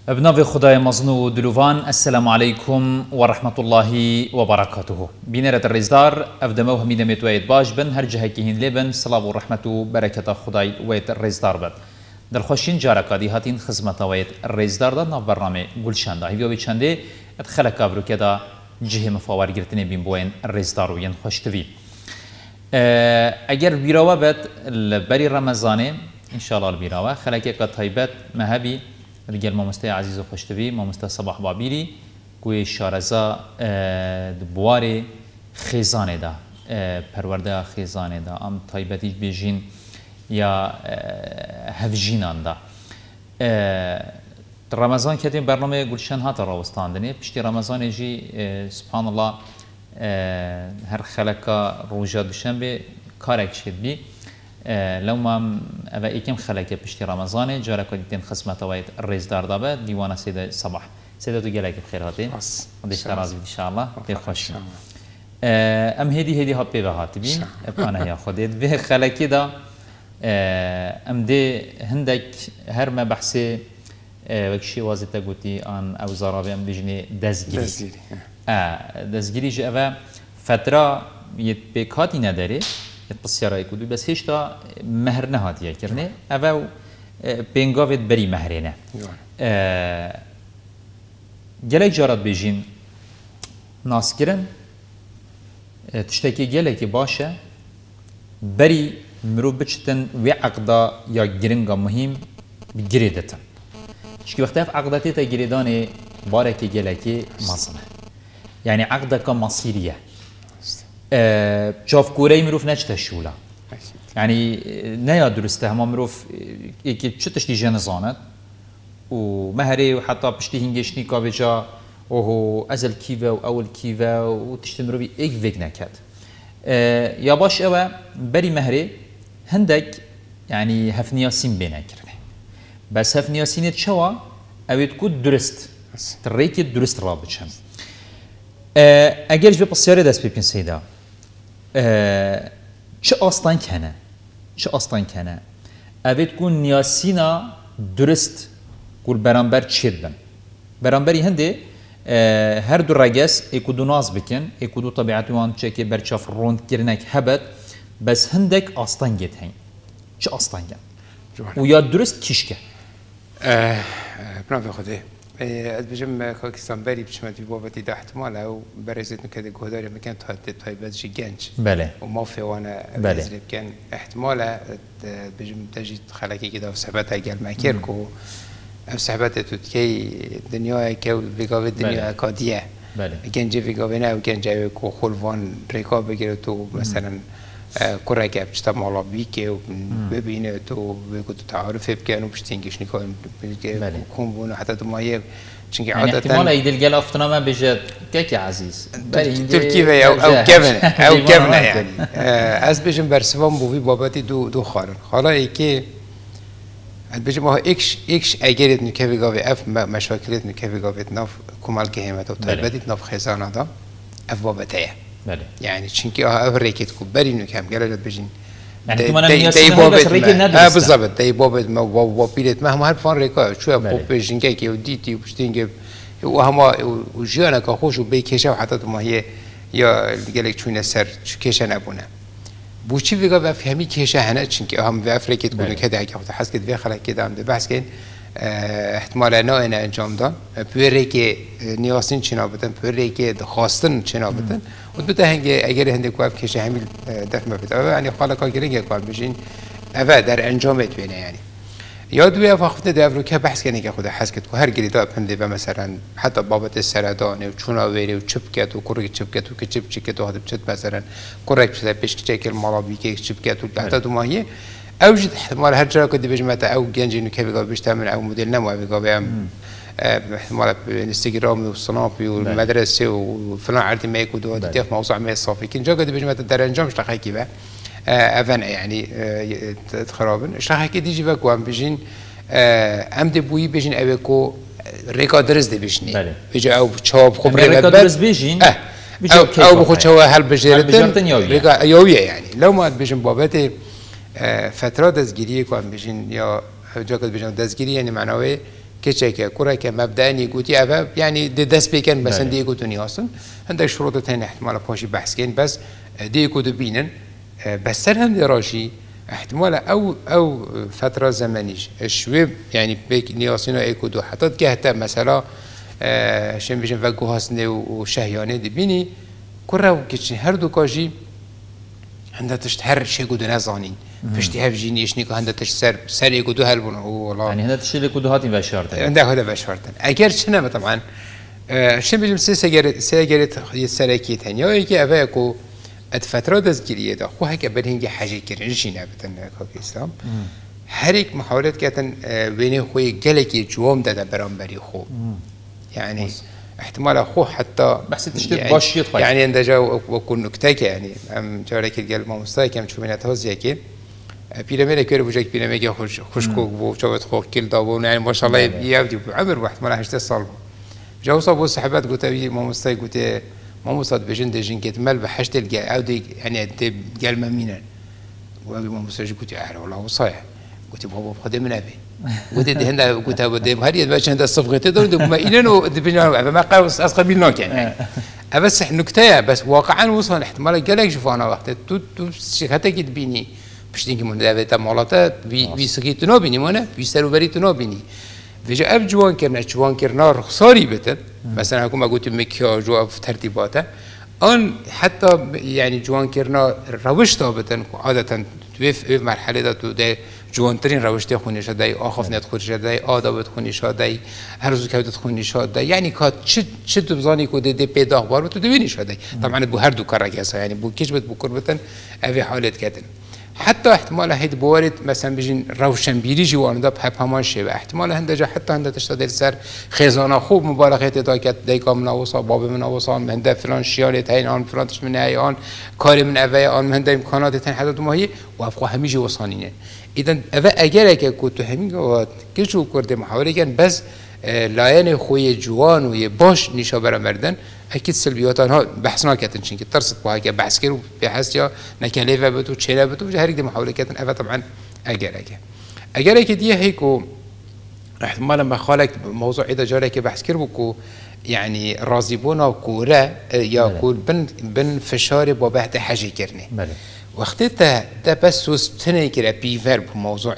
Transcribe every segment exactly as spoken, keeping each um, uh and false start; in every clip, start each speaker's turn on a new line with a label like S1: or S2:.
S1: بناف خدای مزنو دلوان السلام عليكم ورحمة الله وبركاته. بينرة الرزدار أفدمو هميدة متويد باش بن هر جهة كهين لبن صلاة ورحمة وبركة خداي ويت الرزدار بد. در خوشين جارك دي هاتين خدمة ويت الرزدار ده ناف برنامج گلشان ده. هيو بيشانده ادخل كابرو كده جهة مفاور گرتني بين بوين الرزدار وين خوش تبي. اگر بیراوه بد بری رمضانه ان شاء الله البیراوه خلاکه که طیبت مهبی رجال مامسته عزیز و خوشتوی مامسته صباح بابیری کوی شارزا دبواره خیزانه دا پرورده خیزانه دا ام طیبتی بیجین یا هفجینان دا رمضان کدیم برنامه گلشن هات راوستاندنه پشتی رمضان جی سبحان الله هر خلقا روجا دوشنبه کارک شد بی لو ما أبا إيكم خلقه بشتي رمضان جارك وديتين خدمة وايد الرزدار دابا ديوانا سيدة صباح سيدة تجيلك بخير هاتي وديش ترازي إن شاء الله تخش أم هدي هدي هابي بهاتي بين أنا يا خديت به خلقه دا أم دي هندك هر ما بحثي وكشي وازتا قوتي عن أوزارة بأم بيجني دزجري آه دزجري جاء فترة يتبكاتي نداري البسيارة يكودو بس هيش تا مهر نهاتيه كرني أو بينغافت بري مهرينه جلك جارات بيجين ناس كرن تشتكي جلك باشا بري مرو بچتن وعقدا يا جرنگا مهم بجريدتن شكي وقتها في عقداتي تا جريداني باركي جلكي مصنع يعني عقدا كمصيريه شاف كوري مروف نجته شولا يعني نيا درسته هم مروف يكي شتش دي جنزانت ومهري وحتى بشتي هنجشني كافيجا وهو ازل كيفا واول كيفا وتشتي مروفي ايك فيك نكات يا باش اوا بري مهري هندك يعني هفنياسين بينا كرنه بس هفنياسين تشوا او تكون درست تريكي درست رابطشم اگر جب بسیاری دست بپین سیدا چه آستان کنه چه آستان کنه اوید کن نیاسینا درست کل برانبر چید بن برانبری هنده هر دو رگس ایکو دو ناز بکن ایکو دو طبیعت وان چه که برچاف روند کرنک هبت بس هندک آستان گید هنگ چه آستان گن و یا درست کیش که
S2: برام بخوده از بجم کاکستان بری بچمت بی بابتی ده احتمال او برزید نکده گهداری مکان تحت تایبت جی گنج
S1: بله
S2: و ما فیوانا برزید کن احتمال بجم تجید خلاکی که داف صحبت اگر مکر کو ام صحبت تو کی دنیا که ویگاوی دنیا کادیه
S1: بله
S2: گنج ویگاوی نه و گنج کو خلوان ریکا بگیره تو مثلا کره که بچتا مالا بی که ببینه تو بگو تو تعارف بکنه و بشتینگش نکن بگه کن بونه حتی تو مایه چونکه
S1: عادتا احتمال ایدل گل افتنامه بجد که عزیز
S2: ترکیه او او کونه او کونه یعنی از بجم برسوام بوی بابتی دو دو خالن حالا ای که از بجم ها ایکش ایکش اگرت نکوی گاوی اف مشاکلت نکوی گاویت ناف کمال که همت و طیبتیت ناف خزانه دا اف بابتیه
S1: بله
S2: يعني چونكي اه ريكت كبري انه كم قالوا بجين
S1: يعني كمان الناس بس ريكت ندرس
S2: اه بالضبط داي بوبت ما وبيلت ما هم هاد فان ريكا شو بوب بجين كي وديتي وبشتينج وهما وجانا كخوش وبيكيشا وحتى ما هي يا قال لك شو نسر كيشا نبونا بوشي فيغا فهمي كيشا هنا چونكي هم في افريقيا تكون كده كده حس كده خلق كده عم بحث كين احتمال نه این انجام داد پوری که نیازین چنا بدن پوری که خواستن چنا بدن و دو تا هنگ اگر هندی کواب کشه همیل دفع مبید اوه یعنی خاله کار گرینگ کواب بشین اوه در انجامت بینه یعنی یاد وی وقت داورو که بحث کنی که خود حس کد کو هر گریدا پنده و مثلا حتی بابت سرطان و چونا ویری و چپ کت و کورک چپ کت و که چپ چی کت و هد بچت مثلا کورک بچت پیش چکل مالابی که چپ کت و حتی دو ماهیه اوجد احتمال هر جا كنت بجمعته او جنجي انه كيف بيشتغل او موديل نمو بيقابل احتمال الانستغرام والصنافي والمدرسه وفلان عرض ما يكون دو تيف موضوع ما صافي كن جا كنت بجمعته درنجام مش لقى كيف افن يعني خرابن ايش راح كي ديجي بكوام بيجين ام دي بوي بيجين اوكو ريكا درس دي بيجني بيجي او شاب خبره
S1: ريكا درس بيجين
S2: او او بخو شو هل بجيرتن ريكا يويه يعني لو ما بيجين بابته فترة دزگیری که بيجين یا جا كده بيجين دزگیری يعني معناه كيشك كورا كمبدأني قلتي أبا يعني دس بيكن بس دي قلت نياسن عندك شروط تانية احتمال باشي بحث كين بس دي قلت بينن بس سرهم دراشي احتمال أو أو فترة زمنية شوي يعني بيك نياسنا يكودو حتى كهتا مثلا شن بيجن فجو هاسني وشهيانة دي بيني كورا وكيشن هر دو كاجي عندها تشتهر شيء قدو نزانين فشتي هف جيني إيش نيكو عندها تشتهر سر يقدو هالبون هو والله
S1: يعني هذا الشيء اللي قدو هاتين بشرطن
S2: عندها هذا بشرطن أجر شنو طبعا شن بيجم سيجارة سيجارة يسرقي ثانية ويجي أباكو الفترة تذكيرية ده خو هيك بدهنجي حاجة كرنجين أبدا كوكي إسلام هريك محاولات كاتن بين خوي جلكي جوام ده برامبري خو يعني احتمال أخوه حتى
S1: بس تشتري باش يطفي
S2: يعني عند جاو وكون نكتاك يعني أم جارك الجال ما مستاي كم شو من هتهز يكين بيراميد كير بوجك بيراميد خوش خوش كوك بو شوت خوك كل دابون يعني ما شاء الله يبدي بعمر واحتمال هشت صلب جاو صابو صحبات قلت أبي ما مستاي قلت ما مستاد بجند جن كت مال بحشت الجال عودي يعني أنت جال ممينا وأبي ما مستاي قلت أعرف والله صايح قلت بابا بخدم نبي قلت ده هندا قلت هذا ده هري باش هندا الصفقة تدور ده ما إلنا ده ما قاو أسقى بينك يعني بس نكتة بس واقعا وصل احتمال جالك شوف أنا وقت تو تو شكتك تبيني باش تيجي من ده تمالات بي بي سكيت نابيني مانا بيسترو بريت نابيني فيجا أب جوان كرنا جوان كرنا رخصاري بتن مثلا هكون ما قلت مكيا جو في ترتيباته أن حتى يعني جوان كرنا روشته بتن عادة توقف في مرحلة ده تو ده جوان ترين روشته خوني شدای آخف نت خونی شدای آدابت خونی شدای هر روز کودت خونی شدای یعنی کات چه چه دبزانی کود ده پیدا بار تو دوینی شدای طبعا بو هر دو کار کیسا یعنی بو کیش بت بو کربتن اوی حالت کردن حتی احتمال هید بوارد مثلا بجین روشن بیری جوان ده به همان شبه احتمال هنده جا حتی هنده تشتاد سر خزانه خوب مبالغه تا کت دیکا من اوسا باب من اوسا هنده فلان شیال تاین آن فلانش من آن کار من اوی آن هنده امکانات تاین حتی ماهی و افقا همیشه وصانینه إذن أبا أجرك كنت همين قوات كشو كرد محاولة كان بس لاين خوي جوان ويباش نشا برا مردن أكيد سلبياتها بحثنا كاتن شين كترصد بها كبحث كيرو بحث يا نكلفة بتو تشيلة بتو هريك دي محاولة كاتن أبا طبعا أجرك أجرك دي هيكو احتمال لما خالك موضوع إذا جارك بحث كيرو كو يعني رازبونا وكورة يا كول بن بن فشار ببعض حاجة كرني وقتی تا تا بس سوستنه که بیفر بموضوع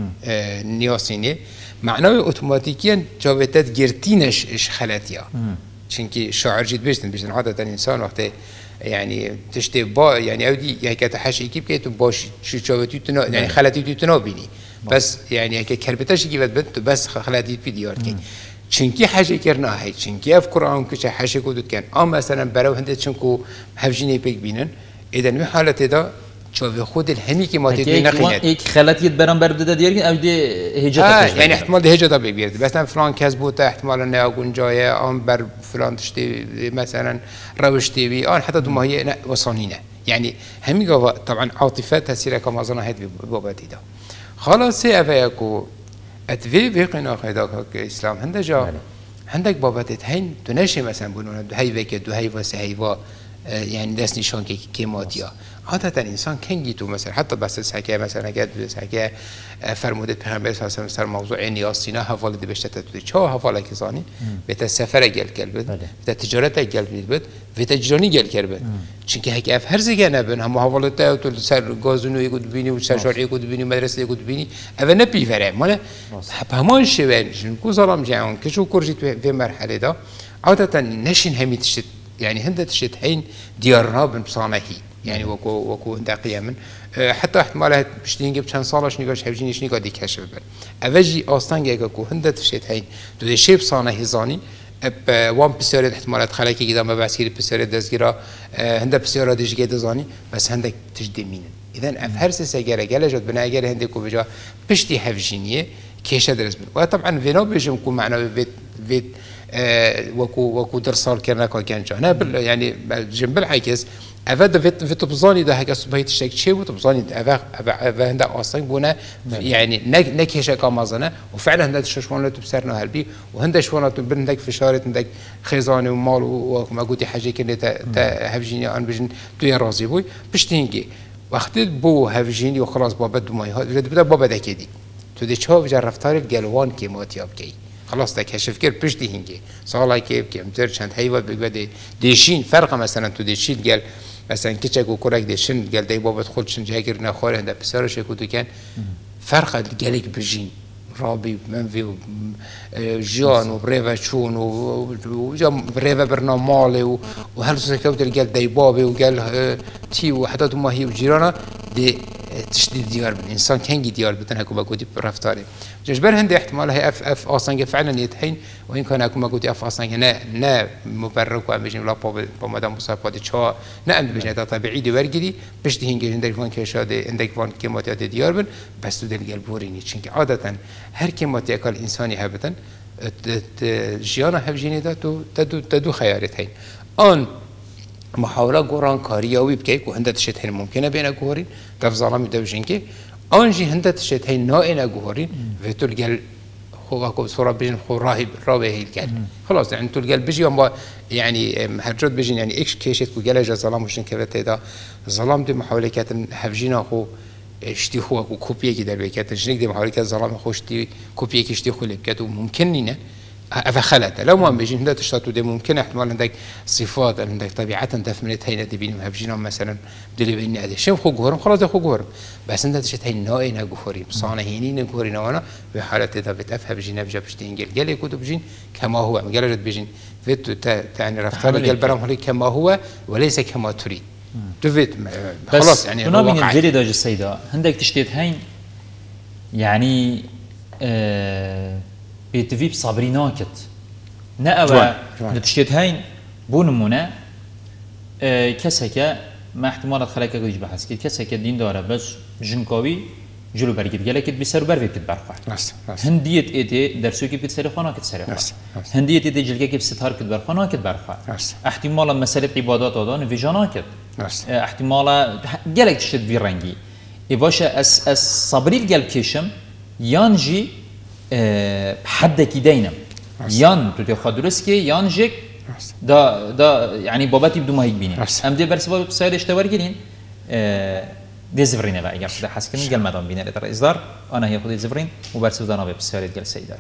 S2: نیاسینه معنای اتوماتیکیاً جاویدت گرتینش اش خلاتیا چونکه شاعر جد بیشتن بیشتن عادة انسان وقتی يعني تشتي با يعني أودي يعني كتحشي كيف كيتو باش شو جاويتو تنا يعني خلاتي تنا بيني بس يعني ككربتاش كيف بنت بس خلاتي في ديارتي چنکی حاجه کرنا هی چنکی اف قرآن که حاجه کودت کن آم مثلا برای هندت چنکو هفجینی پیک بینن ایدن می حالت دا شوف خود الهمی که ما تدی نخیت
S1: یک خلاتیت برام برده دیگر که اودی هجت
S2: يعني احتمال ده هجت بيبيرد بس فلان كاس بوتا احتمال انه اكون جايه ام بر فلان تشتي مثلا روشتي بي اه حتى ما هي وصانينه يعني همي طبعا عاطفات تاثير كما ظن هاد باباتي ده خلاص هي افيكو اتفي بيقنا خيداك الاسلام هندجا عندك باباتي هين تنشي مثلا بنون هي ويك دو هي وسهيوا يعني دست نشان که کیماتیا عادة انسان کنگی تو مثلا حتی بس سکه مثلا اگر سکه فرموده پیغمبر صلی الله علیه و سر موضوع نیاسینا حواله دی بشته تو چه حواله کی زانی بت سفر گل کل بد بت تجارت گل بد بت تجاری گل کر بد چونکه هک اف هر زگه نبن هم حواله تا تو سر گازونو یکود بینی و سر شارع یکود بینی مدرسه یکود بینی اول نپی فره مال همان شون جن کو ظلام جان که شو کرجیت به مرحله دا عادة نشین همی تشت يعني هندت شت حين ديارنا بنبصانه يعني وكو وكو هندا قياما حتى احتمال بشتين جبت كان صالش نيجاش هبجينيش نيجا دي كشف بل أفجي أصلاً جاكو هندت شت حين تودي شيء بصانه هزاني اب وان بسيارة احتمالات خلاكي كده ما بعسكير بسيارة دزجرا هندا بسيارة ديش جد زاني بس هندك تجدمين إذن أفهرس سجارة جل جد بنا جل هندك وبجا بشتي هفجينية كيش درس بن وطبعا فينا بيجم كون معنا بيت بيت وكو وكو درسال كنا كان جانا بال يعني جنب العكس أفاد في في تبصاني ده هكذا سبهيت الشيء شيء وتبصاني أفا أفا هندا أصلاً بونا يعني نك نكيش كامازنا وفعلا هندا شوشوان تبصرنا هالبي وهندا شوان تبندك في شارة هندك خزانة ومال وما قلت حاجة كنا تا تا هفجيني أنا بجن توي رازي بوي بشتينجي وقت بو هفجيني وخلاص بابا دماي هاد بدا بابا ده كدي تودي شاف جرفتار الجلوان كي ما تياب كي خلاص تكشف كير بشتي هنجي صالة كيف كم تر چند هيوات بقدر ديشين فرق مثلا تو ديشين قال مثلا كيشك وكورك ديشين قال داي بابا تدخل شن جاكر نخوره هذا بسارش يكون كان فرق قالك بجين رابي منفي جان وبريفا شون وجام بريفا برنامالي وهل سكوت قال داي بابي وقال تي وحتى ما هي وجيرانا دي تشديد ديار بالإنسان كنجي ديار بدنا هكو بقولي برفتاري جبر هندي احتمال هي اف اف اصلا فعلا يتحين وإن كان هكو بقولي اف اصلا نا نا مبرر وعم بيجي لا باب بمدام مصابات شوا نا عند بيجي طبيعي دي ورقدي بس دي هنجي عندك فان كشاد عندك فان كمات ديار بن بس تو دل بوريني چونك عادة هر كمات يكال إنساني هبتن جيانا هبجيني دا تو تدو تدو خيارتين آن محاولة قران كاريا ويبكيك وهندة تشتهين ممكنة بين أجورين تفضل دوجينكي أنجي هندة تشتهين نائن أجورين فتول جل هو كوب صورة بين خو راهب رابه الجل خلاص يعني تول جل بيجي أما يعني هرجت بيجي يعني إيش كيشت وجل جا ظلام وشين كذا تدا ظلام دي محاولة كاتن حفجينا خو اشتي هو كوبيه كده بكات شنك دي محاولة كات ظلام خوشتي كوبيه كشتي خلي بكاتو ممكننا أفخلت لو ما بيجي هنا تشتاتو ده ممكن احتمال عندك صفات عندك طبيعة تفمنت هينا تبين مهبجينا مثلا بدلي بيني هذا شيء خو جورم خلاص خو جورم بس انت تشت هي نائنا جوري بصانه هينين جوري وانا بحالة إذا بتفهم بيجينا بجا بشتين جل جل يكتب بيجين كما هو مجرد بيجين فيت تعني رفتار جل برام هلي كما هو وليس كما تريد تفيت خلاص يعني
S1: هنا بين الجري ده السيدة عندك تشتيت هين يعني آه بيتفي بصبري ناكت نأوى نتشتيت هين بونمونا آه كسكة ما احتمالات خلاك قديش بحث كده كسكة دين داره بس جنكاوي جلو برجيت قالك بيسرو برفي بتتبرخ هندية إيتي درسو كي بتسري خانا كتسري هندية إيتي جلكة كي بستار كتبرخ خانا كتبرخ احتمالا مسألة عبادات هذا فيجانا كت احتمالا قالك تشتت في رنجي إباشا أس أس صبري القلب كيشم يانجي أه حدك دينم يان تتخذ رسكي يانجك دا دا يعني باباتي بدو ما هيك بيني ام دي برسبا بسايد اشتوار جرين أه دي زفرين بقى اگر ده حس كني قال مدام بينا لتر اصدار انا هي خدي زفرين وبرسو دانا بسايد قال سيدات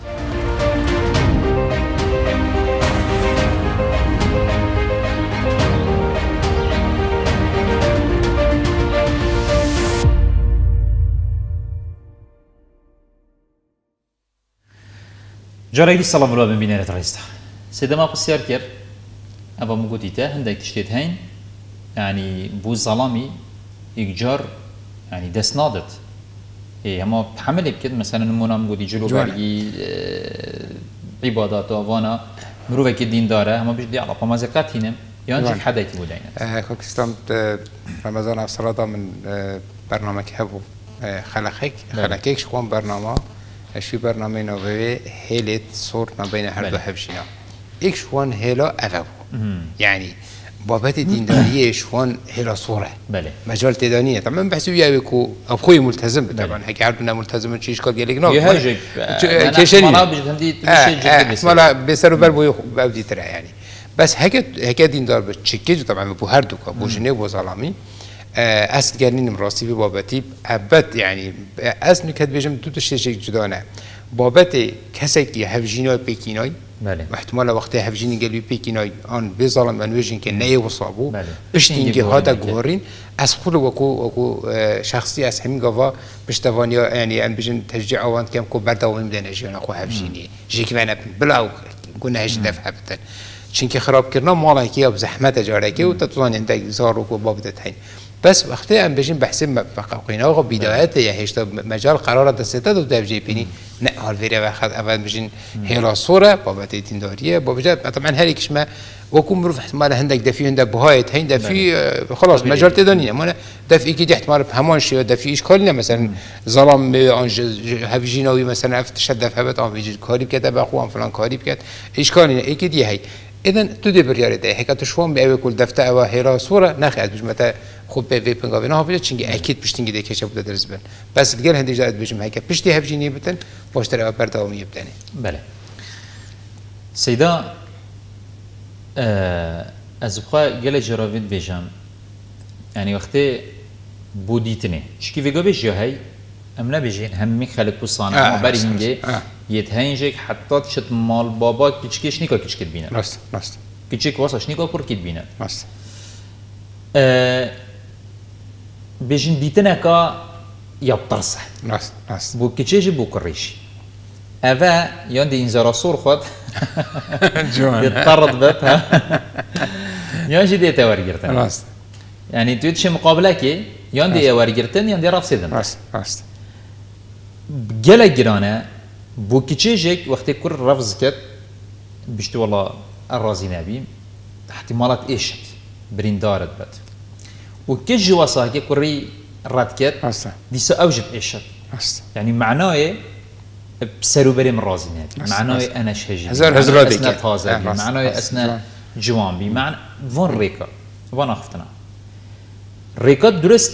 S1: جاري السلام الله من بيننا تريستا سيدا ما قصير كير أبا مقوديته هندك تشتيت هين يعني بو ظلامي إيجار يعني دس نادت إيه هما بحمل بكده مثلا نمونا مقودي جلو برقي اه عبادات وانا مروفة كدين داره هما بيجدي على قمازقات هنا يانجي حدا كي بودينه
S2: اه خلق استمت رمضان أفصلادا من اه برنامج هبو اه خلقك خلقك شوان برنامج شو برنامج نوبي هيلت صور ما بين هر دو حبشنا إيش وان هلا أفو يعني بابات الديندارية شوان هلا صورة
S1: بله
S2: مجال تدانية طبعا بحسوا يا بيكو أبوي ملتزم طبعا هكي عارفنا ملتزم شيء قال قال لك نو
S1: يهجك
S2: كشري
S1: ما بيجي تندي
S2: مش ما لا بيسروا بربو بودي ترى يعني بس هكي هكي ديندار بتشكيج طبعا بو هر دو بو جنيب وظلامي أصل جانين مراسي باباتي عبت يعني أصل نكت بيجم دو تشتي شيء جدانه بابتي كسكي هفجيناي بيكيناي
S1: بله
S2: واحتمال وقتها هفجيني قالوا بيكيناي آن بظلم أنوجين كناي وصابو بشتينجي هذا جورين أسخول وكو وكو شخصي أسهم جوا بشتوانيا يعني أن بيجن تشجيع أوان كم كو بردا ومدن أجينا خو هفجيني جيك فانا بلاو قلنا هش دفع بتن چونكي خراب كرنا مالا كي أب زحمة جاره كي وتطلعن عندك زارو كو بابدت هين بس وقتها أم بيجن بحسب بقاقينا وغ بدايات يا هيش مجال قرار دستة دو تفجي بيني نقل فيري واحد أول بيجن هلا صورة بابتي تندارية بابجات طبعا هالك اسمه وكم مروف احتمال عندك دفي عندك بهايت هين دفي خلاص مجال تدانية ما دفي كي احتمال بهمان شيء دفي إيش كلنا مثلا ظلام أنج هفجيناوي مثلا افتشد دفع بات أم بيجي كاريب كده بأخوان فلان كاريب كده إيش كلنا إيه كده هي إذا تدبر يا ريت هيك تشوفون بأول كل دفتة أو هلا صورة ناخذ مش متى خوب به وی پنگاوی نه هفته چنگی اکید پشتینگی دکشه بود درس بن بس دیگر هندی جاد بچم هیکه پشتی هفجینی بتن پشتر او پردامی بتنی
S1: بله سیدا از بخوا گله جراوید بیشم یعنی وقتی بودیتنه چکی ویگا بیش یا هی ام نبیشین هم می خلق بسانه ما بری هنگه يتهينجك حتى تشت مال بابا كيشكيش نيكا كيش كتبينه
S2: راست راست
S1: كيشك واسش نيكا كور كتبينه
S2: راست
S1: أه بيجن ديتناكا يبطرسه
S2: راست راست
S1: بو كيشيجي بو كريشي أفا يندي إنزار صور خد يتطرد بتها ينجي دي تورجرتن
S2: راست
S1: يعني تودش مقابلة كي يندي ورجرتن يندي راف سيدن
S2: راست راست
S1: جل جرانا بو كيشيجك وقت كل رفض كت بيشتو والله الرازي نبي احتمالات ايشت بريندارت بت وكيش جواسا كي كوري راد كت
S2: راست
S1: دي اوجب ايشت
S2: راست
S1: يعني معناه بسرو بري من رازي نبي معناه انا شهجي
S2: هزار هزار ديك
S1: معناه اسنا جوان بي معنى فون ريكا فون اختنا ريكا درست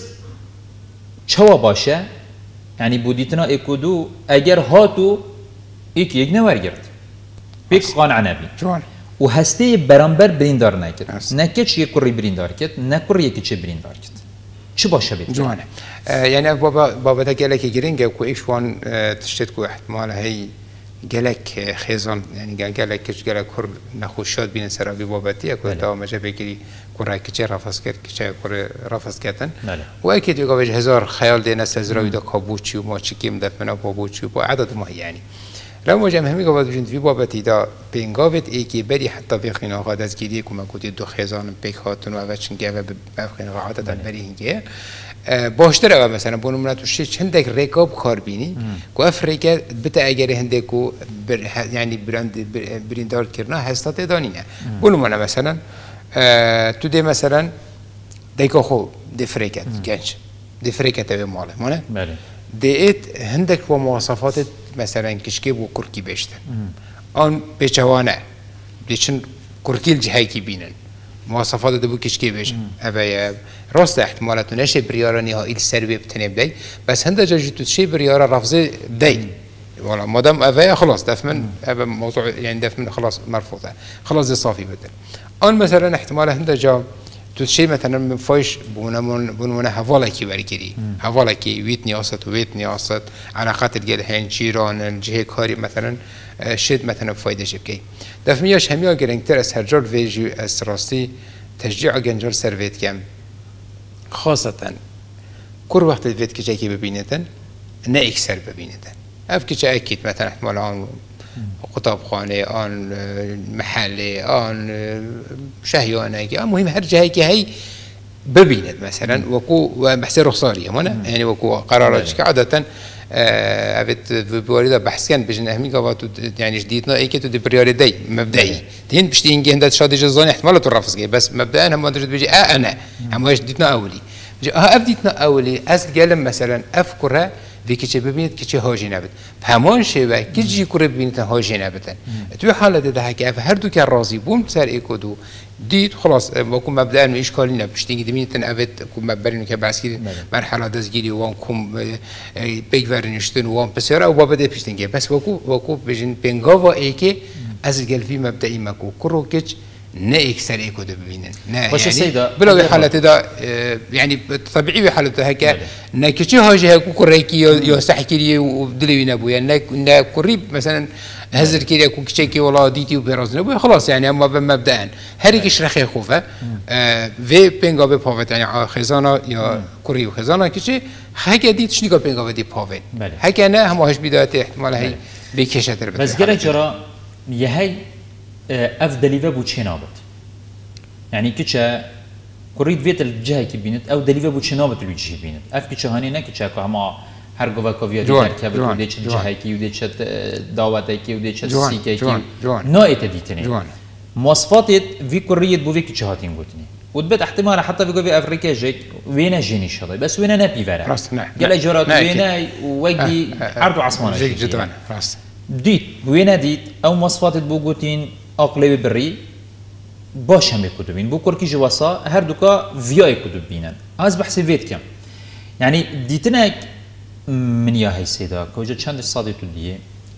S1: چوا باشه يعني بوديتنا ايكودو اگر هاتو ایک یک نورگرد بیک قانع نبی
S2: جوان
S1: و هسته برانبر بریندار نکرد نه کچ یک کری بریندار کرد نه کری یکی چه بریندار کرد چه باشه بید
S2: جوانه يعني بابا بابا تا گلک گرینگه کو ایشوان تشتت کو احتمال هی گلک خیزان يعني گلک کش گلک کر نخوشات بین سرابی بابتی کو تا مجه بگیری کره کچه رفض کرد کچه کره رفض کردن و اكيد يقول هزار خیال دینه سزراوی دا کابوچی و ما چکیم دفنا بابوچی با عدد ما يعني لو ما جمع همي قبض بجند في بابتي دا بينقابت إيكي بدي حتى في خينا غادز جديد كما كنت دو خيزان بيك هاتون وأفتشن جاب بخينا غادة بري هنجيا باشتر أو مثلا بونو مناتو شيء هندك ركاب خاربيني كو أفريقيا بتا أجري هندكو يعني براند بريندار كرنا هستات دانينا بونو منا مثلا تو دي مثلا ديكو خو دفريكات جنش دفريكات تبي ماله ماله ديت هندك ومواصفات مثلا كشكيب وكركي بيشتن آن بيشوانا ديشن كركي الجهاي كي بينن مواصفات دبو كشكي بيشن أبايا راست احتمالات نشي بريارة نهائي السربي بتني بداي بس هندا جاجتو شي بريارة رفضي بداي والله مادام أبايا خلاص دفمن أبا موضوع يعني دفمن خلاص مرفوضة خلاص دي صافي بدل آن مثلا احتمال هندا جا تشي مثلا من فايش بونمون بونمون حوالكي بركري حوالكي ويتني أصت ويتني أصت علاقات الجيل هين جيران الجهة كاري مثلا شد مثلا فايدة جبكي دفمياش هميا جرينتر اس هرجال فيجو اس راستي تشجيع جنجال سيرفيت كم خاصة كل وقت الفيت كجاكي ببينتن نا اكسر ببينتن اف كجا اكيد مثلا احتمال عن قطاب خانه آن محله آن شهيانه آن مهم هر جهه که هی ببیند مثلا وكو بحث رخصاريه مانا يعني وكو قرارات که عادة ابد بوارد بحث كان بجن اهمي قواتو يعني جديدنا اي كتو دي بريوريتي مبدئي دين بشتي انجي هندات شادي جزاني احتمالات الرفض بس مبدئيا هم درجه بيجي اه انا هم جديدنا اولي اه ابديتنا اولي از قالم مثلا افكرها في كتشي ببينت كتشي هاجي نبت بهمان شيء كتشي كره ببينت هاجي نبتن تو حالة ده هكي اف هر دو كان راضي بوم سر ايكودو ديت خلاص بكون مبدئيا من اشكالي نبشتيني دمينتن افت كون مبرين كبعسكي مرحلة دزجيلي وان كوم بيجورنشتن وان بسيرة او بابا ده بشتيني بس وكو وكو بجن بينغاوا ايكي از قال في مبدئي ماكو كرو كتش نا اكسر ايكو ده ببينن نا يعني بلا حالة ده يعني طبيعي حالة هكا نا كتشي هاجي هكو كريكي يو سحكي ودلوي نبو يعني نا قريب مثلا هزر كده كو كتشي والله ديتي وبيراز نبو خلاص يعني اما مبدئيا هريكش رخي خوفه في بينغا ببافت يعني خزانه يا كوري وخزانه كتشي هكا ديتش نيكا بينغا بدي بافت هكا نا هم هاش بدايات احتمال هي بكشه تربت
S1: بس جرى جرى يهي افدليفا بو تشينابت يعني كتشا كوريد فيت الجهه كي بينت او دليفا بو تشينابت الوجه بينت اف كتشا هاني نا كتشا كما هر جوا كوفيا تركب وديش الجهه كي وديش دعوات كي وديش سيكي كي نوعيت ديتني مواصفات في كوريد بو في كتشا هاتين قلتني وتبت احتمال حتى في جوفي افريقيا جيك وينا جيني شاطئ بس وينا نبي فرع
S2: راس نعم
S1: قال جرات وينا وجي عرض عصمانه
S2: جيك جدا راس
S1: ديت وينا ديت او مواصفات بوغوتين اقلبي بري باش هم يكتبين بو كوركي جواسا هر دوكا فيا يكتبينن از بحث فيت كم يعني ديتناك من يا هي سيدا كوجا چند صادي تديه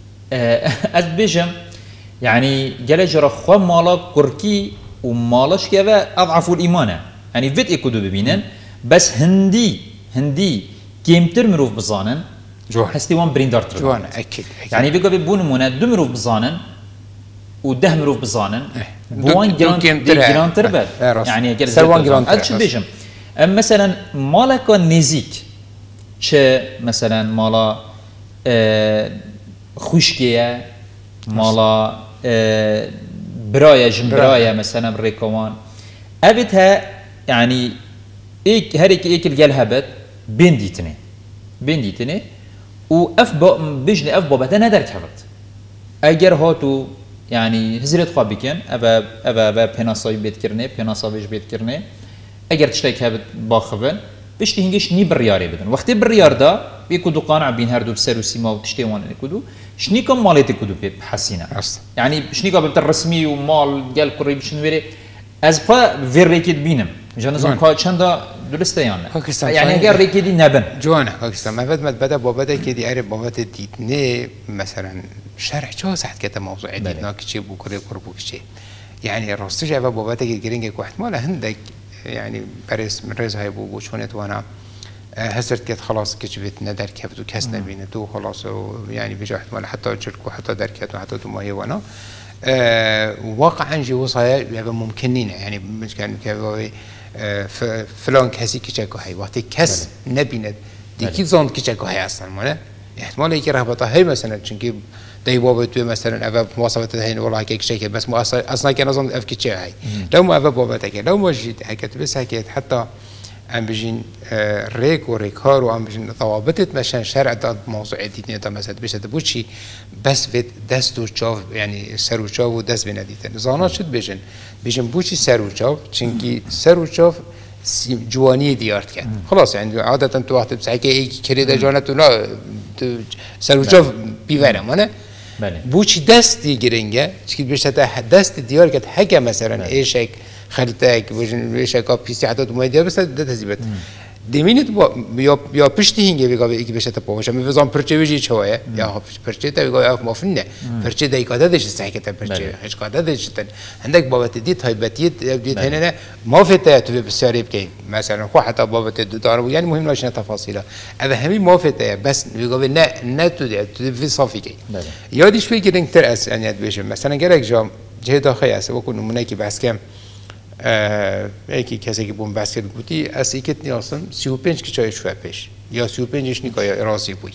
S1: از بيجم يعني جل جرا خو مالا كوركي ومالاش كيفا اضعف الايمان يعني فيت يكتب ببينن بس هندي هندي كيمتر مروف بزانن
S2: جوان
S1: هستي وان بريندار تر
S2: جوان اكيد, أكيد.
S1: يعني بيقى ببون مونه دو مروف بزانن وده مروف بزانن بوان جران جران تربت يعني اگر
S2: سروان جران
S1: ادش بيجم مثلا مالك نزيك چه مثلا مالا خوشكيه مالا برايا جمبرايا مثلا بريكوان ابتها يعني ايك هريك ايك الجلهبت بين ديتني بين ديتني و اف بيجني اف بابا انا درك هبت اگر هاتو يعني هزرت خابيكن ابا ابا ابا بيناساي بيت كرني بيناسا بيج بيت كرني اگر تشتاك هبت باخبن بيشتي هنگش ني برياري بدن وقتي بريار دا بيكودو قانع بين هردو بسر وسيما وتشتي وان يكودو شنيكا مالتي كودو بحسينه يعني شنيكا بالرسمي ومال قال قريب شنو ويري از فا فيريكيد بينم جانزون كا چندا درسته يعني يعني اگر ريكيدي نبن
S2: جوانا باكستان ما بد بدا بابدا كدي عرب بابدا ديتني مثلا شرح شو صحت كده موضوع ديتنا كشي بكره قربو كشي يعني راستش ابا بابدا جرينج واحد مال هندك يعني باريس من رز هاي بو شونت وانا هسرت كت خلاص كشفت ندر كفت وكسنا بينه تو خلاص يعني بيجي احتمال حتى تشركوا حتى دركت وحتى ما هي وانا أه واقعا جي وصايا يبقى ممكنين يعني مش كان كذا أه فلان كاسي كيشاكو هاي وقت كاس نبينا دي كي زون كيشاكو هاي اصلا ماله احتمال يجي رهبطه هاي مثلا چونكي داي بابت مثلا ابا مواصفات هاي والله كيك شيء بس مو اصلا كان اظن اف كيتشا هاي لو ما ابا بابتك لو ما جيت حكيت بس حكيت حتى عم بيجين آه ريك وريكار وعم بيجين ضوابط مشان شرع ده موضوع الدين ده مثلا بيش تبوشي بس في دستو شاف يعني سرو شاف ودست بنديتن زانا شد بيجن بيجن بوشي سرو شاف چنكي سرو شاف جواني ديارت كان خلاص يعني عادة تو وقت بسعيك اي كريدا جانتو لا سرو شاف بيفرم وانا بوشي دست يجرينجا چكي بيش دست ديار كت حكا مثلا ايش هيك خلتك بجن ليش كابيسي حتى تمايديا بس ده تزيبت دمينت بيا بيا بيشتي هنگه بيگا بيجي بيشته باوش مي فزان پرچه بيجي چويه يا پرچه تا بيگا اف مافنه پرچه دای کاده دش سحكته پرچه هیچ کاده دش تن عندك بابت ديت هاي بتيت ديت هنا ما في تو بساري بكي مثلا خو حتى بابت دار يعني مهم لاش تفاصيله هذا همي ما في بس بيگا نا نتو دي في صافي كي يادي شوي كده تر اس يعني بيجي مثلا جرك جام جه داخل اس بكون مناكي بس كم یکی کسی که بوم بسکت بودی از ایکت نیاستم سی و پنج کشای شو پیش یا سی و پنجش نیکای راضی بود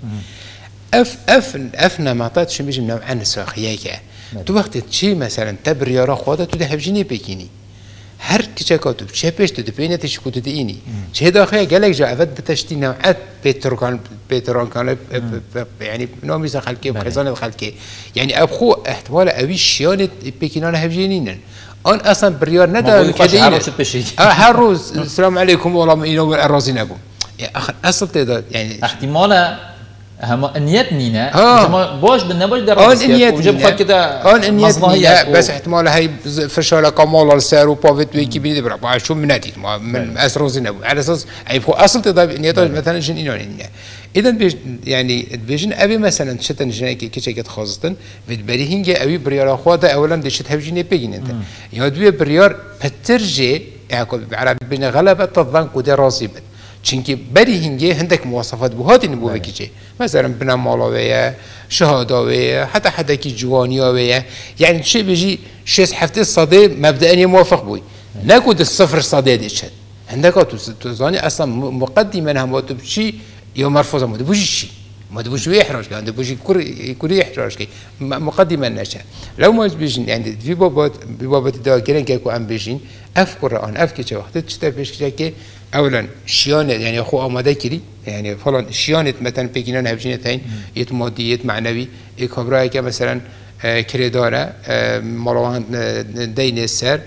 S2: اف اف اف نمطات شو میشیم نوع نساخیه که تو وقتی چی مثلا تبریارا خواده تو ده هفجینی بکنی هر کچه کاتو چه پیش تو دپینتش کتو دینی چه داخل گلک جا اول بتشتی نوعات بترکان بتران کان يعني نومي خلقي وخزانه خلقي يعني ابخو احتمال اوي شيانه بكينان هفجينين ان اصلا بريار ندى كدين هر روز السلام عليكم والله ينو الرازين ابو يا اخي اصل تقدر يعني
S1: احتمال هم نيت نينا باش بالنباش درس
S2: وجب خد كده ان نيت بس احتمال هي فشاله كمال السعر وبافيت ويكي بيدي برا شو منادي من اسرازين ابو على اساس يبقى اصل تقدر نيت مثلا جن اينان اذا يعني بيجن ابي مثلا شتن جناكي كيشكت خاصه بتبريهنج ابي بريار اخواده اولا دشت هفجيني بيجين انت يا دوي بريار بترجي يعني على بين غلبه الظن كده راسبت چونكي بريهنج عندك مواصفات بهات النبوه كيجي مثلا بنا مالويه شهاده ويا حتى حدا كي جوانيه ويا يعني شيء بيجي شيء حفتي الصدي مبدئيا موافق بوي ناكد الصفر الصدي ديش عندك تزاني اصلا مقدما هم تبشي يوم مرفوضة ما دبوش شيء ما دبوش يحرج كان دبوش كور كور يحرج كي مقدما نشأ لو ما بيجين يعني في بابات في بابات ده كلام كيكو عم بيجين أف قرآن أف كذا وقت تشتى بيش كذا أولا شيانة يعني أخو أمادة كري يعني فلان شيانة مثلا بيجينا هبجينة ثين يتمادية معنوي إكبراء كمثلا كريدارة مروان دين السر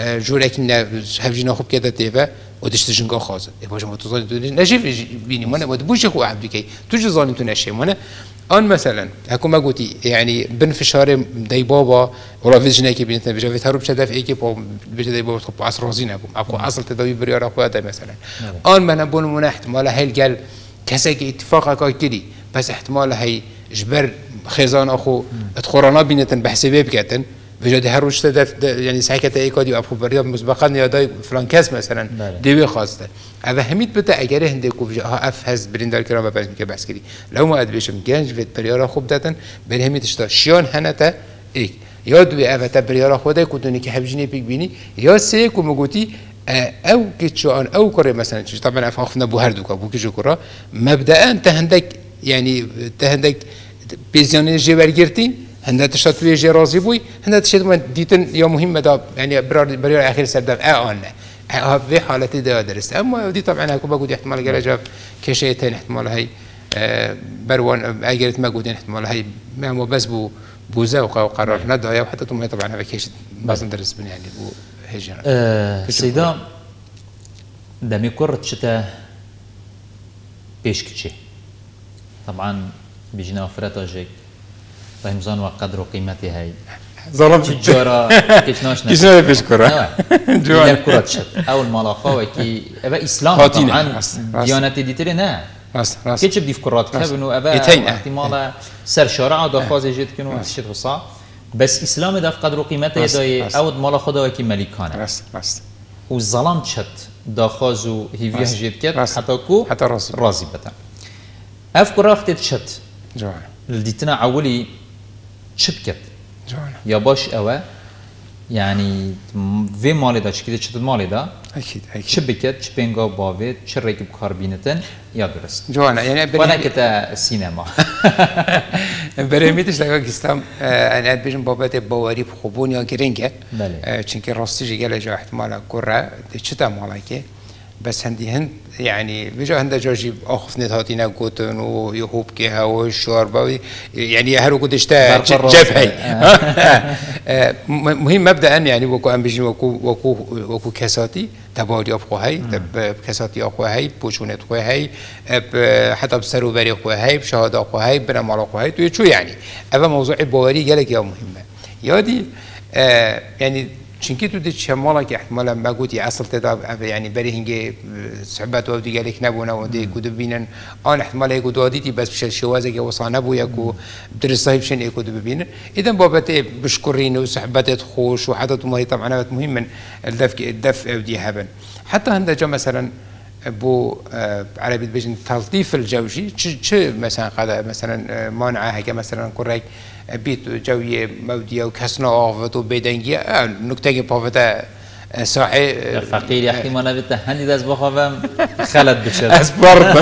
S2: جوركنا هبجينا خوب كذا تيفا ودش تجنگا خازن باشه ما تو نجيب بيني ما ما تبوش اخو عبد كي توجي ظالم تو نشي وانا ان مثلا هكو ما قلتي يعني بن فشار داي بابا ولا فيجنا كي بنت فيجا في هرب شدف اي كي بو بيجي داي بابا تخب عصر رزين ابو ابو اصل تدوي بريار اخو هذا مثلا ان من بون من احتمال هي قال كسك اتفاق كدي بس احتمال هي جبر خزان اخو ادخرانا بينتن بحسبه بكاتن بجد هر روش تدف يعني سحكة ايكادي ابو بريا مسبقا يا داي فلان كاس مثلا ديوي خاصه اما هميت بتا اگر هنده کو اف هز بريندر كرا بس که بس كري لو ما ادبيشم گنج فيت بريارا خوب دادن بر هميت اشتا شيان هنتا ايك يا دوي افتا بريارا خوده كودوني که هبجني بيك بيني يا سي کو مگوتي او كيتشان او كره مثلا طبعا افخنا بو هر دوكا بو كيجو كره مبدئيا تهندك يعني تهندك بيزيون جبرگرتين هنده تشتت ويجي راضي بوي هنده تشتت من ديتن يا مهم دا يعني برار بريار اخير سردف اان في حالتي دا درست اما دي طبعا هكو بقول احتمال جرجف كشيتين احتمال هي بروان اجرت ما قودين احتمال هي ما بس بو بوزاوقه وقرار ندايا وحتى طمي طبعا هذا كيش لازم درس بني يعني بو هجره
S1: أه سيدا دمي كرت شتا بيشكتشي طبعا بيجينا فرطه جيك رمزان وقدر وقيمتي هاي
S2: ظلمت
S1: الجورا كيشناش
S2: كيشنا بيشكرها
S1: جوان كرة شت اول ملاقه وكي ابا اسلام طبعا ديانتي ديتري نه
S2: راس راس
S1: كيتش بدي في كرات كابنو ابا احتمال سر شارع دافاز جيت كانوا شت وصا بس اسلام داف قدر وقيمته داي اول مال خدا وكي ملكانه
S2: راس راس
S1: وظلمت شت داخازو هيفيه جيت كات حتى كو
S2: حتى راس
S1: رازي بتا اف كرافت شت
S2: جوان
S1: لديتنا عولي شبكت
S2: جوانا
S1: يا باش أوا يعني في مالي دا شكيدة شد مالي دا
S2: أكيد أكيد
S1: شبكت شبينغا باويت شركة بكاربينتن يا درست
S2: جوانا يعني
S1: وانا كتا السينما
S2: بريميتش لقاك إسلام أنا بيجن بابات باوري بخوبون يا كرينجة چونك راستي جيجا جا احتمالا كورا شتا مالك بس هندي هند يعني بيجا هندا جاجي اخف نتاتينا قوتن ويهوب كيها والشوربه يعني هلو قد اشتا جبهي مهم مبدأ يعني وكو ام بيجي وكو وكو وكو كاساتي تباري ابخو هاي تب كاساتي اخو هاي بوشونت اخو هاي حتى بسرو بري اخو هاي بشهاده اخو هاي بنمال اخو هاي تو شو يعني هذا موضوع باوري قالك يا مهمه يادي يعني چونکی تو دیت شمالا که احتمالا مگویی اصل تدا يعني بري هنگه صحبت و دیگه لیک نبونه و دیگه کدوم بینن آن احتمالا یک دادیتی بس بشه شوازه که وصانه بویا کو درسایی بشن یک کدوم ببینن إذا بابت بشكرين وصحبتت خوش وحتى ما طبعا مهم من الدفء الدفء ودي هبن حتى هندا جا مثلا بو عربي بيجن تلطيف الجوجي ش مثلا قد مثلا مانعه هكا مثلا كوريك بيت جويه موديه وكسنا اوفت وبيدنجي نكته بافتا صاحي
S1: فقير يحكي ما نبت هني داز بخافم خلت بشر
S2: اسبرت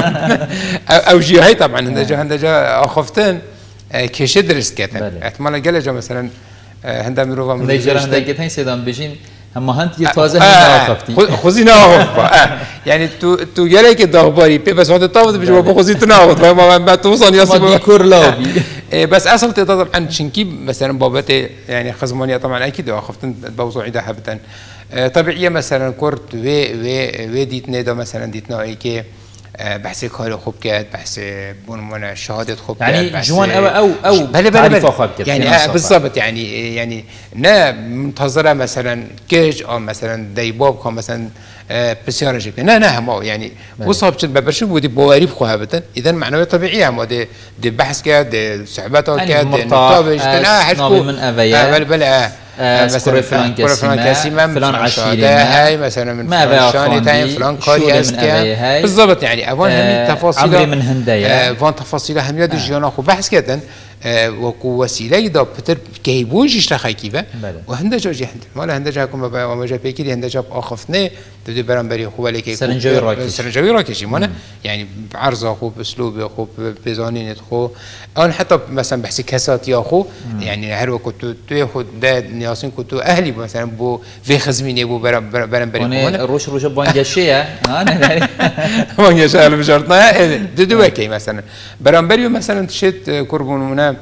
S2: او جي هي طبعا هندا جا هندا جا اخفتن كيش درست كتن احتمال قال جا مثلا هندا مروفا
S1: من هندا كتن سيدان بيجين اما هنت يتوازن هنا خفتي
S2: خزينا اخف يعني تو تو جالك الدغباري بس هذا طاوت بجوا خزيت ناخذ ما ما توصل يصيب
S1: كور لابي
S2: بس اصل طبعا شنكي مثلا بابتي يعني خزمانيه طبعا اكيد اخفت بوضوع ده حبتن طبيعيه مثلا كورت وي وي وي ديتنا ده مثلا ديتنا ايكي بحث كاري خوب كات بحث بون شهادة خوب كات
S1: يعني جوان او او او
S2: بلا بلا بلا يعني بالضبط يعني يعني نا منتظرة مثلا كيج او مثلا دايبوب كان مثلا بسيارة جيب نا نا هم يعني وصاب شد ببرشو ودي بواري بخوها بتن اذا معنوية طبيعية هم دي دي بحث كات دي صحباتها كات دي نطابج نا حشكو
S1: من افيا
S2: بلا بلا
S1: مثلا فلان كاسيما
S2: فلان عشيرة هاي مثلا من فلان شاني تاين فلان كاري اسكان بالضبط يعني أفان همي تفاصيل
S1: عمري من هندايا
S2: أفان تفاصيل همي هذا الجيانا خو بحث كده وكو وسيلة دا بتر كيبونش يشتغل كيفه وهندا جاجي هند ماله هندا جاكم بابا وما جا بيكيري هندا جاب آخفني تبدي برام بري خو ولی که
S1: سرنجوی راکش
S2: سرنجوی راکشی مانه يعني بعرض خو بأسلوب خو بزانين خو أنا حتى مثلا بحسي كاسات يا خو يعني هر وقت تو خو ده نياسين كنتو أهلي مثلا بو في خزميني بو برام برام بري
S1: خو أنا روش روش بانجشية أنا
S2: بانجشية اللي بشرطنا ددوكي مثلا برام بري مثلا تشت كربون منا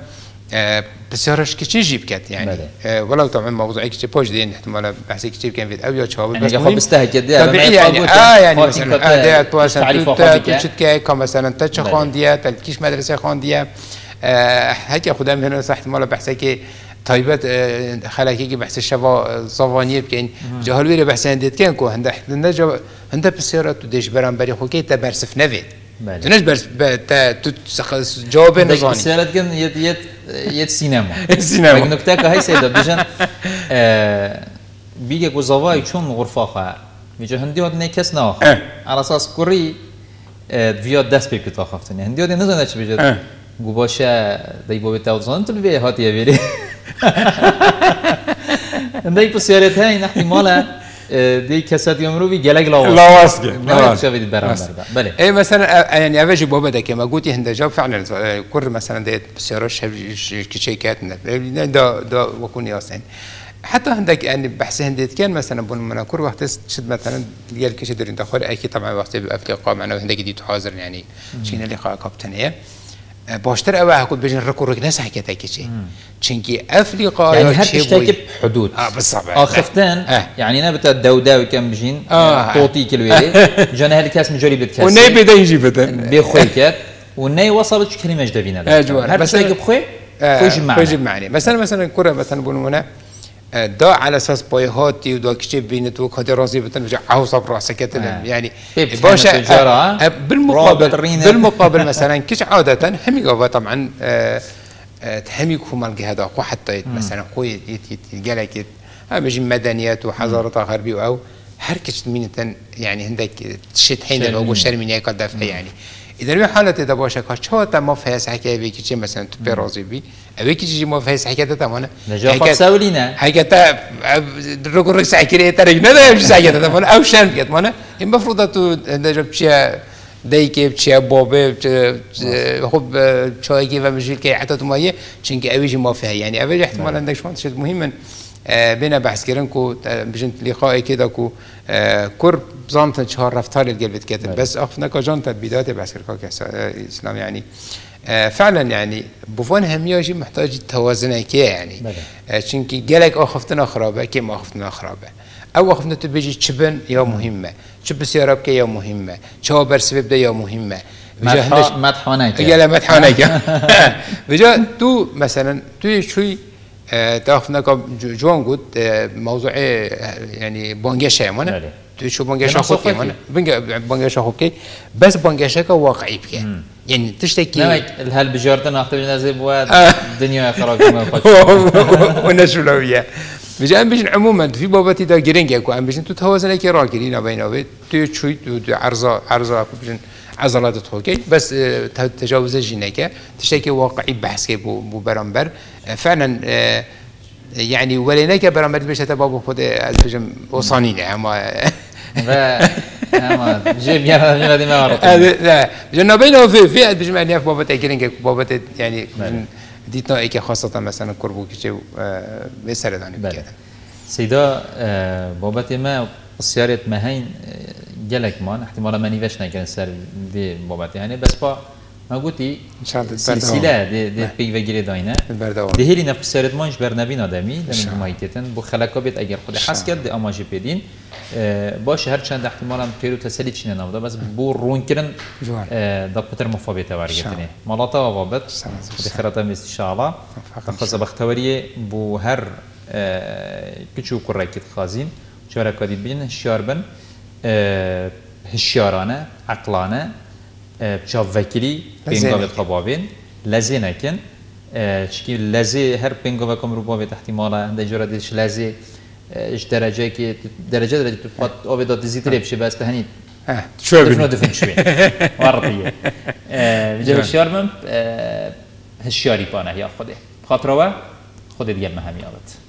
S2: بسيارش كتير جيب كات يعني آه ولو طبعا موضوعي كتير بوج دين احتمال بحسي كتير كان في أبيض شباب
S1: بس مهم بستهجد
S2: طبيعي يعني اه يعني مثلا اه ده تواسن تشت كاي كم مثلا تش خاندية تلكيش مدرسة خاندية آه هيك خدها من هنا صح احتمال بحسي كي طيبات آه خلاكي بحس الشباب صوانيه بكين جهالوير بحس عندك كان كو هندا هندا هندا بسيارة تدش برام بري خوكي تبرسف نفيد تنش برس تا جواب نظامي
S1: سيارة كان يد يد یه سینما
S2: سینما
S1: نکته که هی سیدا بیشن بیگه گذاوای چون غرفه خواه میجه هندی هاد نیکس نه آخه على اساس کوری ویاد دست به کتا خفتنی هندی هاد نزنه چی بیشتر گو باشه دی بابی تاوزان تو بیه هاتیه بیری هندی پسیارت هایی احتمالا دی کسات یومرو بی گلگ لاواس
S2: لاواس
S1: نه شوید برام بله
S2: اي مثلا يعني افاجي بابا ده كما قلتي هند جاب فعلا كل مثلا ده بسيارش كشيكات دا دا وكون ياسين حتى عندك يعني بحث هنديت كان مثلا بون من كل وقت تشد مثلا ديال كيش دير دخل اكيد طبعا وقت افريقيا معنا هندك دي حاضر يعني شينا لقاء كابتنيه باشتر اوه كنت بجن ركورك ناس حكيتها كشي چنكي افريقيا
S1: يعني هر تشتكي بحدود
S2: اه بالضبط
S1: اه خفتان
S2: آه.
S1: يعني انا بتا الدوداوي كم بجين
S2: آه.
S1: طوطي كلويلي جانا هالكاس مجوري بتكاس
S2: وني بدا يجي بدا
S1: بخويكات وني وصلت كلمه جدبينا هر تشتكي بخوي خويج معنا
S2: خويج معنا مثلا مثلا كره مثلا بقولوا دا على اساس بايهاتي ودا كشي بينت وكادي راضي بتن بجا عاوصه براسك آه. يعني باشا بالمقابل بالمقابل مثلا كش عاده همي قوا طبعا تهمي كوما الجهاد حتى مثلا خوي يتقالك بيجي مدنيات وحضارات غربي او حركه مينتن يعني عندك تشت حين او شرمينيه قد دفع يعني اذا في حاله اذا باشا كاش ما فيها حكايه بيك شيء مثلا تبي راضي بي ابيك شيء ما فيها حكايه تمام
S1: حكايه ساولينا
S2: حكايه ركن ركس حكايه ترى ما مش حكايه تمام او شان كده مانا المفروض تو نجيب شيء دایکی بچه بابه خب چایی و مشکل که حتی تو مایه چون که اویج مافه یعنی اویج احتمال عندك شو شد مهم بين بحث كرن كو بجنت لقاء كده كو كرب زانت شهر رفتار القلب كاتب بس اخفنا كجانت بدايه بحث كركا اسلام يعني فعلا يعني بوفون همياجي محتاج توازن كي يعني چونكي جالك اخفتنا خرابه كي ما اخفتنا خرابه او اخفتنا تبيجي تشبن يا مهمه تشب سيارب كي يا مهمه شو برسبب ده يا مهمه
S1: مدح مدحونك
S2: يا لا مدحونك بجا تو مثلا تو شوي تاخذنا جوان قلت موضوع يعني بانجيشة مانا تو شو بانجيشة خوكي مانا بانجيشة خوكي بس بانجيشة كواقعي بك يعني تشتكي
S1: نعم الهالبجارتن أخطب نازل بواد الدنيا خراب ما
S2: ونشولوية بيجي أم بيجي عموما في بابتي دا جرينج أكو أم بيجي تو توازن كي راكلين بينه تو شوي تو عرضة عرضة بيجي عضلات تخوكي بس تجاوز الجينيكا تشتكي واقعي بحث كي بو برامبر فعلا يعني وليناك برامبر باش تبابو خود بيجم وصانين اما
S1: اما جيب يا دي ما عرفت
S2: لا جنبينا في في بيجم يعني بابا تاكلين بابا يعني ديتنا ايك خاصه مثلا كربو كي بيسرد عن كده
S1: سيدا بابا ما سيارة مهين جلك مان احتمالا ما نيفش نكن سر دي بابت يعني بس با ما قلتي سلسلة دي دي بيج وجري داينه ده هيري نفس سيارة مانش برنبين آدمی دم مایتتن بو خلاقه بيت اگر خود حس کرد ده آماجی بدین باشه هر چند احتمالا پیرو تسلی چینه نبوده بس بو رون کردن ده بتر مفابته ورگتنه مالاتا و بابت ده خرطه میست شالا خاصه بختوریه بو هر کچو کرکت خازین چرا کدید بین هشیار بن هشیارانه عقلانه بچاف وکیلی بینگاه خبابین لذی نکن چکی لذی هر بینگاه کم رو باید احتمالا هنده جرادیش لذی اش درجه که درجه درجه تو فات آب داد زیتری بشه بس تهنید
S2: شو
S1: دفنو دفن شوی ورقیه بجا هشیار من هشیاری پانه یا خوده خاطره و خود دیگه مهمی آبد